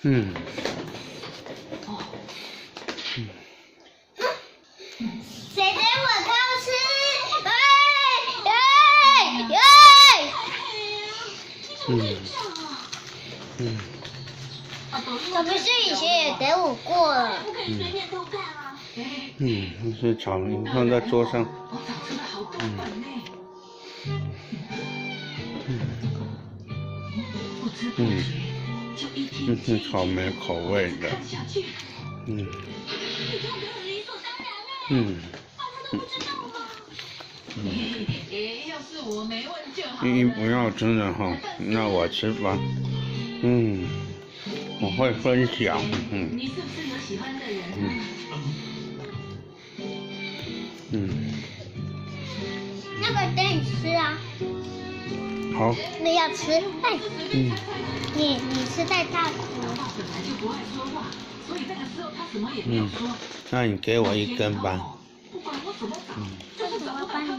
嗯。 谁给我偷吃？我不是以前也给我过了。 是草，你放在桌上。这是草莓口味的。你不要吃了哈，那我吃吧。我会分享。你是不是有喜欢的人？ 那个给你吃啊。 好。 那要吃，哎。你吃太大口了。 那你给我一根吧。 这怎么办？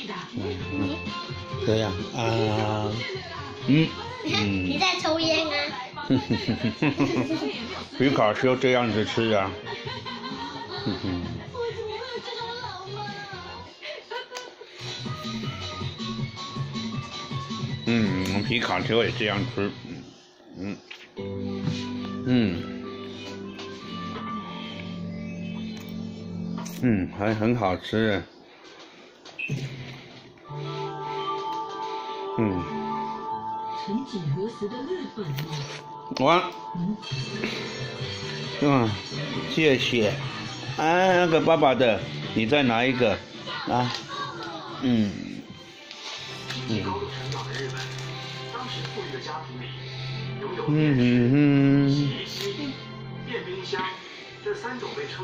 这样啊。 你在抽烟啊？ 皮卡丘这样子吃啊。我们皮卡丘也这样吃。还很好吃。曾几何时的日本哇！谢谢。那个爸爸的，你再拿一个啊。电冰箱这3种被称